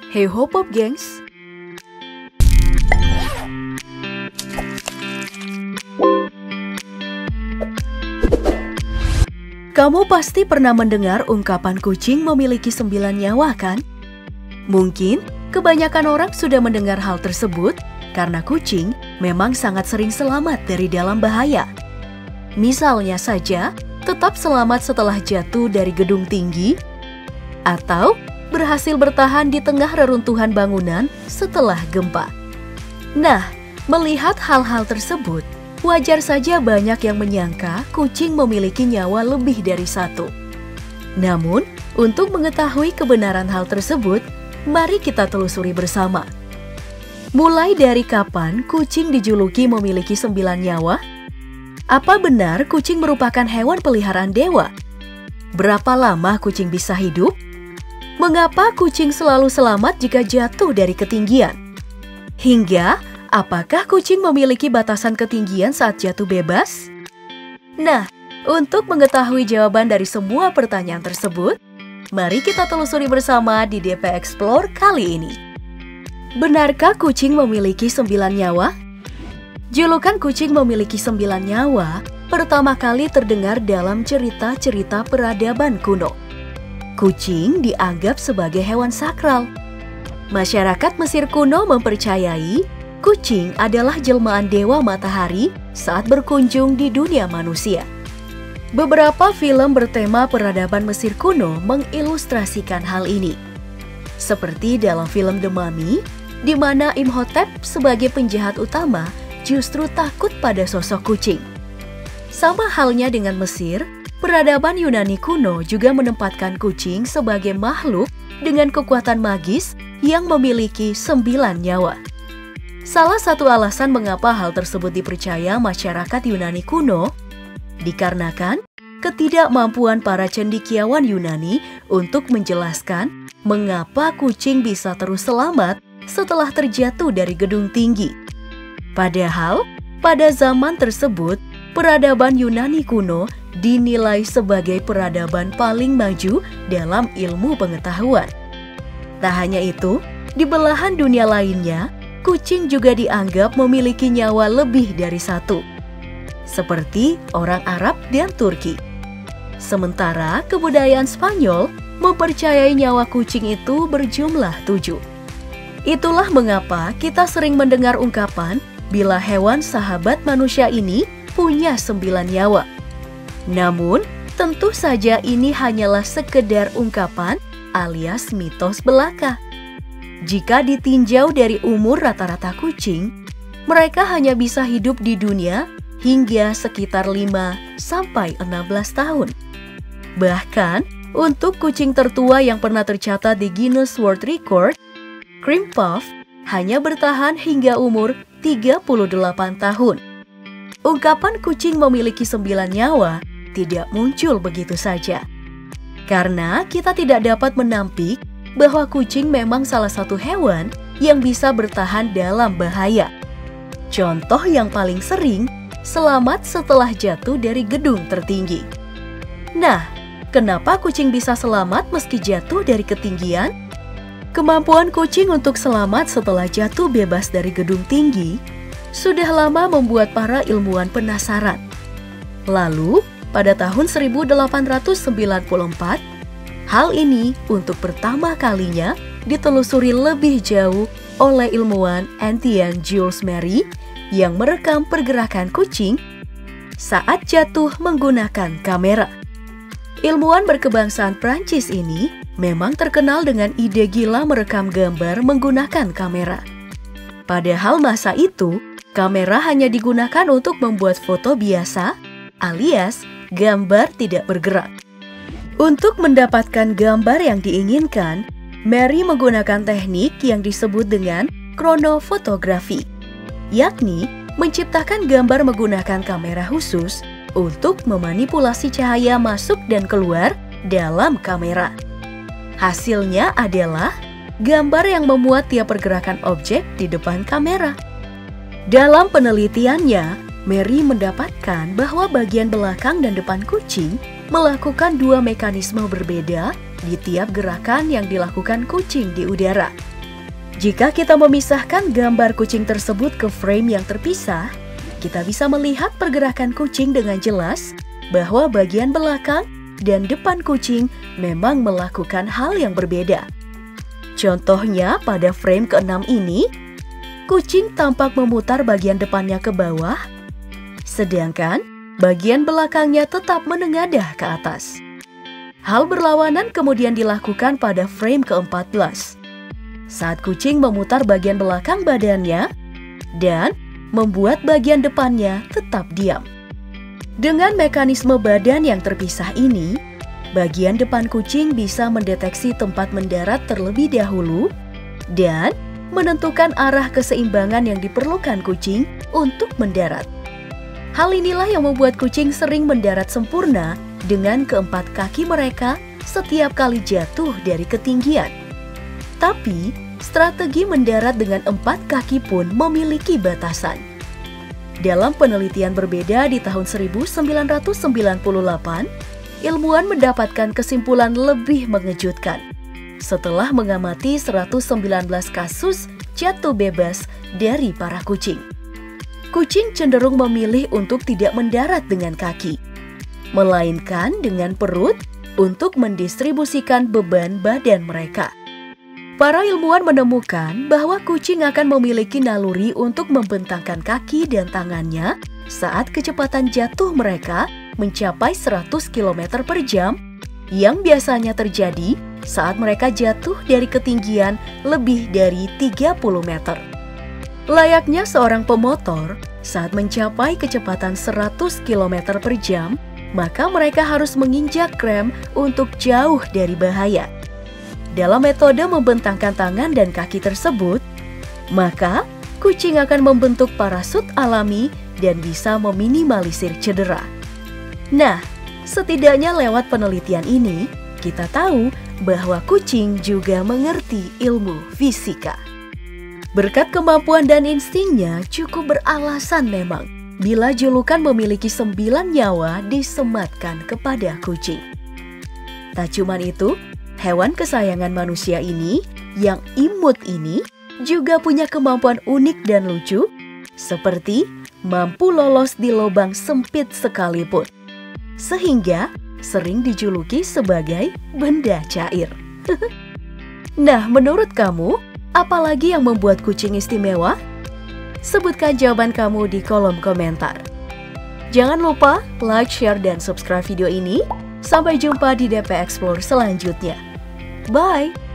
Hey ho pop gengs. Kamu pasti pernah mendengar ungkapan kucing memiliki 9 nyawa kan? Mungkin kebanyakan orang sudah mendengar hal tersebut karena kucing memang sangat sering selamat dari dalam bahaya. Misalnya saja, tetap selamat setelah jatuh dari gedung tinggi, atau berhasil bertahan di tengah reruntuhan bangunan setelah gempa. Nah, melihat hal-hal tersebut, wajar saja banyak yang menyangka kucing memiliki nyawa lebih dari satu. Namun, untuk mengetahui kebenaran hal tersebut, mari kita telusuri bersama. Mulai dari kapan kucing dijuluki memiliki 9 nyawa? Apa benar kucing merupakan hewan peliharaan dewa? Berapa lama kucing bisa hidup? Mengapa kucing selalu selamat jika jatuh dari ketinggian? Hingga, apakah kucing memiliki batasan ketinggian saat jatuh bebas? Nah, untuk mengetahui jawaban dari semua pertanyaan tersebut, mari kita telusuri bersama di DP Explore kali ini. Benarkah kucing memiliki 9 nyawa? Julukan kucing memiliki 9 nyawa pertama kali terdengar dalam cerita-cerita peradaban kuno. Kucing dianggap sebagai hewan sakral. Masyarakat Mesir kuno mempercayai kucing adalah jelmaan dewa matahari saat berkunjung di dunia manusia. Beberapa film bertema peradaban Mesir kuno mengilustrasikan hal ini. Seperti dalam film The Mummy, di mana Imhotep sebagai penjahat utama justru takut pada sosok kucing. Sama halnya dengan Mesir, peradaban Yunani kuno juga menempatkan kucing sebagai makhluk dengan kekuatan magis yang memiliki 9 nyawa. Salah satu alasan mengapa hal tersebut dipercaya masyarakat Yunani kuno, dikarenakan ketidakmampuan para cendekiawan Yunani untuk menjelaskan mengapa kucing bisa terus selamat setelah terjatuh dari gedung tinggi. Padahal, pada zaman tersebut, peradaban Yunani kuno dinilai sebagai peradaban paling maju dalam ilmu pengetahuan. Tak hanya itu, di belahan dunia lainnya, kucing juga dianggap memiliki nyawa lebih dari satu, seperti orang Arab dan Turki. Sementara kebudayaan Spanyol mempercayai nyawa kucing itu berjumlah 7. Itulah mengapa kita sering mendengar ungkapan bila hewan sahabat manusia ini punya 9 nyawa. Namun, tentu saja ini hanyalah sekedar ungkapan alias mitos belaka. Jika ditinjau dari umur rata-rata kucing, mereka hanya bisa hidup di dunia hingga sekitar 5-16 tahun. Bahkan, untuk kucing tertua yang pernah tercatat di Guinness World Record, Cream Puff hanya bertahan hingga umur 38 tahun. Ungkapan kucing memiliki 9 nyawa tidak muncul begitu saja. Karena kita tidak dapat menampik bahwa kucing memang salah satu hewan yang bisa bertahan dalam bahaya. Contoh yang paling sering, selamat setelah jatuh dari gedung tertinggi. Nah, kenapa kucing bisa selamat meski jatuh dari ketinggian? Kemampuan kucing untuk selamat setelah jatuh bebas dari gedung tinggi sudah lama membuat para ilmuwan penasaran. Lalu, pada tahun 1894, hal ini untuk pertama kalinya ditelusuri lebih jauh oleh ilmuwan Etienne Jules Méry yang merekam pergerakan kucing saat jatuh menggunakan kamera. Ilmuwan berkebangsaan Prancis ini memang terkenal dengan ide gila merekam gambar menggunakan kamera. Padahal masa itu, kamera hanya digunakan untuk membuat foto biasa alias gambar tidak bergerak. Untuk mendapatkan gambar yang diinginkan, Méry menggunakan teknik yang disebut dengan kronofotografi, yakni menciptakan gambar menggunakan kamera khusus untuk memanipulasi cahaya masuk dan keluar dalam kamera. Hasilnya adalah gambar yang memuat tiap pergerakan objek di depan kamera. Dalam penelitiannya, Méry mendapatkan bahwa bagian belakang dan depan kucing melakukan 2 mekanisme berbeda di tiap gerakan yang dilakukan kucing di udara. Jika kita memisahkan gambar kucing tersebut ke frame yang terpisah, kita bisa melihat pergerakan kucing dengan jelas bahwa bagian belakang dan depan kucing memang melakukan hal yang berbeda. Contohnya pada frame ke-6 ini, kucing tampak memutar bagian depannya ke bawah, sedangkan bagian belakangnya tetap menengadah ke atas. Hal berlawanan kemudian dilakukan pada frame ke-14. Saat kucing memutar bagian belakang badannya dan membuat bagian depannya tetap diam. Dengan mekanisme badan yang terpisah ini, bagian depan kucing bisa mendeteksi tempat mendarat terlebih dahulu dan menentukan arah keseimbangan yang diperlukan kucing untuk mendarat. Hal inilah yang membuat kucing sering mendarat sempurna dengan keempat kaki mereka setiap kali jatuh dari ketinggian. Tapi, strategi mendarat dengan 4 kaki pun memiliki batasan. Dalam penelitian berbeda di tahun 1998, ilmuwan mendapatkan kesimpulan lebih mengejutkan. Setelah mengamati 119 kasus jatuh bebas dari para kucing. Kucing cenderung memilih untuk tidak mendarat dengan kaki, melainkan dengan perut untuk mendistribusikan beban badan mereka. Para ilmuwan menemukan bahwa kucing akan memiliki naluri untuk membentangkan kaki dan tangannya saat kecepatan jatuh mereka mencapai 100 km per jam yang biasanya terjadi saat mereka jatuh dari ketinggian lebih dari 30 meter. Layaknya seorang pemotor, saat mencapai kecepatan 100 km per jam, maka mereka harus menginjak rem untuk jauh dari bahaya. Dalam metode membentangkan tangan dan kaki tersebut, maka kucing akan membentuk parasut alami dan bisa meminimalisir cedera. Nah, setidaknya lewat penelitian ini, kita tahu bahwa kucing juga mengerti ilmu fisika. Berkat kemampuan dan instingnya cukup beralasan memang bila julukan memiliki 9 nyawa disematkan kepada kucing. Tak cuma itu, hewan kesayangan manusia ini, yang imut ini, juga punya kemampuan unik dan lucu, seperti mampu lolos di lubang sempit sekalipun, sehingga sering dijuluki sebagai benda cair. Nah, menurut kamu, apa lagi yang membuat kucing istimewa? Sebutkan jawaban kamu di kolom komentar. Jangan lupa like, share, dan subscribe video ini. Sampai jumpa di DP Explore selanjutnya. Bye!